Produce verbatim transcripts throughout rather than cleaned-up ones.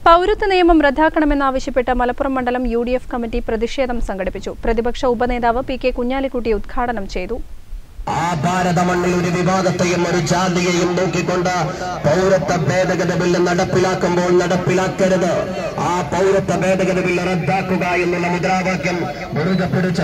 പൗരത്വ നിയമം റദ്ദാക്കണമെന്നാവശ്യപ്പെട്ട് മലപ്പുറം മണ്ഡലം യു ഡി എഫ് കമ്മിറ്റി പ്രതിഷേധം സംഘടിപ്പിച്ചു. പ്രതിപക്ഷ ഉപനേതാവ് പി കെ കുഞ്ഞാലിക്കുട്ടി ഉദ്ഘാടനം ചെയ്തു. ആ ഭാരതമണ്ണിൽ ഒരു വിവാദത്തെയും ഒരു ജാതിയെയും നോക്കിക്കൊണ്ട് പൗരത്വ ഭേദഗതി ബില്ല് നടപ്പിലാക്കുമ്പോൾ നടപ്പിലാക്കരുത്. ആ പൗരത്വ ഭേദഗതി ബില്ല് റദ്ദാക്കുക എന്നുള്ള മുദ്രാവാക്യം മുറുകെ പിടിച്ച്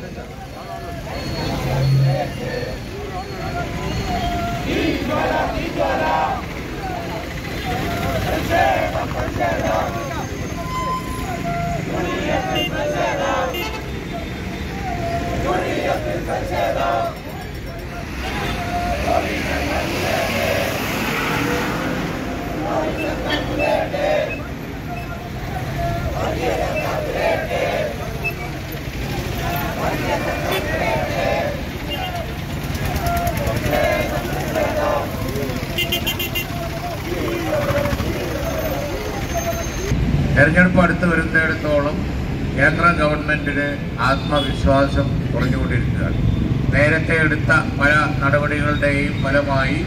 തെരഞ്ഞെടുപ്പ് അടുത്ത് വരുന്നിടത്തോളം കേന്ദ്ര ഗവൺമെന്റിന് ആത്മവിശ്വാസം കുറഞ്ഞുകൊണ്ടിരിക്കുകയാണ്. നേരത്തെ എടുത്ത പല നടപടികളുടെയും ഫലമായി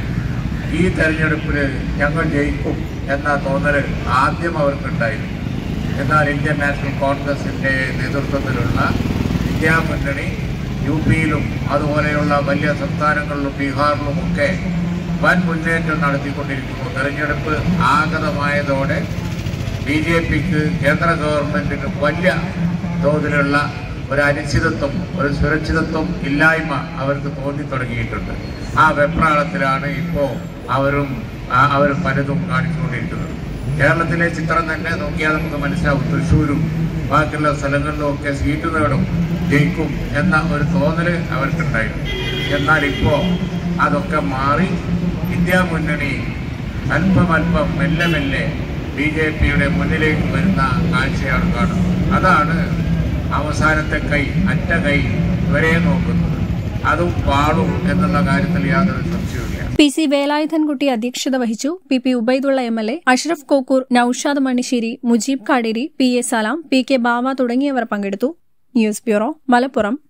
ഈ തെരഞ്ഞെടുപ്പിൽ ഞങ്ങൾ ജയിക്കും എന്ന തോന്നൽ ആദ്യം അവർക്കുണ്ടായിരുന്നു. എന്നാൽ ഇന്ത്യൻ നാഷണൽ കോൺഗ്രസിൻ്റെ നേതൃത്വത്തിലുള്ള ഇന്ത്യ മുന്നണി യു പിയിലും അതുപോലെയുള്ള വലിയ സംസ്ഥാനങ്ങളിലും ബീഹാറിലുമൊക്കെ വൻ മുന്നേറ്റം നടത്തിക്കൊണ്ടിരിക്കുന്നു. തെരഞ്ഞെടുപ്പ് ആഗതമായതോടെ ബി ജെ പിക്ക് കേന്ദ്ര ഗവൺമെന്റിന് വലിയ തോതിലുള്ള ഒരു അനിശ്ചിതത്വം, ഒരു സുരക്ഷിതത്വം ഇല്ലായ്മ അവർക്ക് തോന്നി തുടങ്ങിയിട്ടുണ്ട്. ആ വെപ്രാളത്തിലാണ് ഇപ്പോൾ അവരും അവർ പലതും കാണിച്ചുകൊണ്ടിരിക്കുന്നത്. കേരളത്തിലെ ചിത്രം തന്നെ നോക്കിയാൽ നമുക്ക് മനസ്സിലാവും. തൃശ്ശൂരും ബാക്കിയുള്ള സ്ഥലങ്ങളിലും ഒക്കെ സീറ്റ് നേടും, ജയിക്കും എന്ന ഒരു തോന്നൽ അവർക്കുണ്ടായിരുന്നു. എന്നാൽ ഇപ്പോൾ അതൊക്കെ മാറി ഇന്ത്യ മുന്നണി അല്പം അല്പം മെല്ലെ മെല്ലെ ബി ജെ പിയുടെ മുന്നിലേക്ക് വരുന്ന കാഴ്ചയാണ് കാണുന്നത്. അതാണ് അവസാനത്തെ കൈ, അറ്റ കൈ വരെ നോക്കുന്നത്. അതും പാടും എന്നുള്ള കാര്യത്തിൽ യാതൊരു സംശയവുമില്ല. പി സി വേലായുധൻകുട്ടി അധ്യക്ഷത വഹിച്ചു. P P Ubaidulla M L A, Ashraf Kokkur, Noushad Manisseri, Mujeeb Kaderi, P A Salam, P K Bava തുടങ്ങിയവർ പങ്കെടുത്തു. News bureau, Malappuram.